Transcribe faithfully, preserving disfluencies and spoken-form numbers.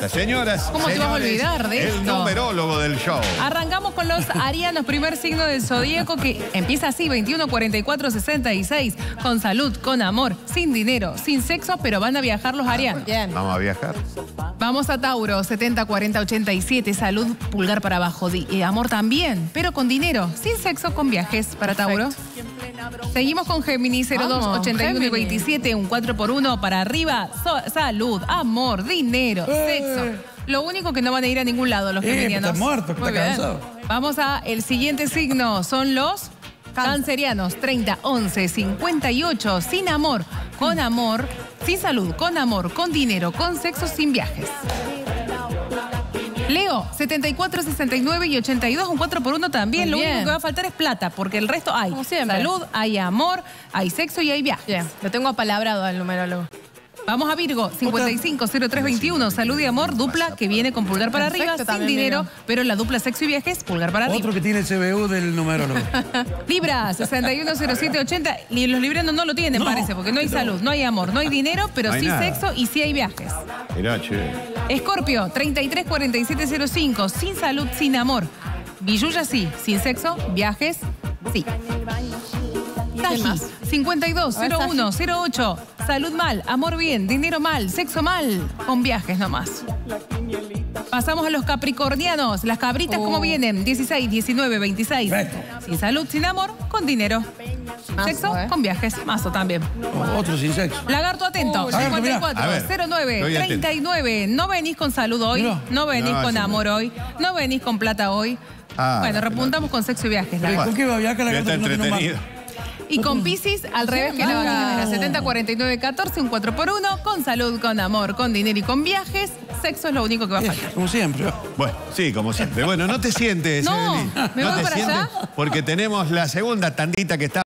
basta, señoras. ¿Cómo te vas a olvidar de esto? El numerólogo del show. Arrancamos con los arianos, primer signo del zodíaco que empieza así, veintiuno, cuarenta y cuatro, sesenta y seis, con salud, con amor, sin dinero, sin sexo, pero van a viajar los arianos. Bien. Vamos a viajar. Vamos a Tauro, setenta, cuarenta, ochenta y siete, salud, pulgar para abajo, di- eh, amor también, pero con dinero, sin sexo, con viajes para Tauro. Seguimos con Géminis, cero dos, Vamos, ochenta y uno y Géminis. veintisiete, un cuatro por uno para arriba, so- salud, amor, dinero, Eh. sexo. Lo único que no van a ir a ningún lado los Eh, geminianos. está muerto, está Muy bien. cansado. Vamos a el siguiente signo, son los cancerianos, treinta, once, cincuenta y ocho, sin amor, con amor, sin salud, con amor, con dinero, con sexo, sin viajes. Leo, setenta y cuatro, sesenta y nueve y ochenta y dos, un cuatro por uno también. Muy Lo bien. único que va a faltar es plata, porque el resto hay Como siempre. salud, hay amor, hay sexo y hay viajes. Bien, lo tengo apalabrado al numerólogo. Vamos a Virgo, cincuenta y cinco, cero tres, veintiuno, salud y amor, dupla que viene con pulgar para Perfecto, arriba, sin también, dinero, Virgo. pero la dupla sexo y viajes, pulgar para arriba. Otro que tiene el C B U del numerólogo. Libra, sesenta y uno, cero siete, ochenta, y los librianos no lo tienen, No, parece, porque no hay salud, no hay amor, no hay dinero, pero No hay sí nada. sexo y sí hay viajes. Mirá, che. Escorpio, treinta y tres, cuarenta y siete, cero cinco, sin salud, sin amor. Villuya sí, sin sexo, viajes, sí. Taji, más? cincuenta y dos, A ver, cero uno, cero ocho, salud mal, amor bien, dinero mal, sexo mal, con viajes nomás. Pasamos a los capricornianos, las cabritas, ¿cómo Oh. vienen? dieciséis, diecinueve, veintiséis. Perfecto. Sin salud, sin amor, con dinero. Mazo, Sexo, ¿eh? con viajes, mazo también. O- Otro sin sexo. Lagarto atento, Uy, Lagarto, cincuenta y mirá. A cuatro, ver, cero nueve, estoy atento. treinta y nueve. No venís con salud hoy, Mirá. no venís No, con eso no. amor hoy, no venís con plata hoy. Ah, bueno, la repuntamos con sexo y viajes. ¿Con Lagarto. qué va a viajar la Ya gata está que no tiene un entretenido. banco? Y con Piscis, al revés que la vamos. vaquinera, setenta, cuarenta y nueve, catorce, un cuatro por uno, con salud, con amor, con dinero y con viajes. Sexo es lo único que va a Eh, faltar. Como siempre. Bueno, sí, como siempre. Bueno, no te sientes, No, Evelyn. ¿me voy te para sientes allá? porque tenemos la segunda tandita que está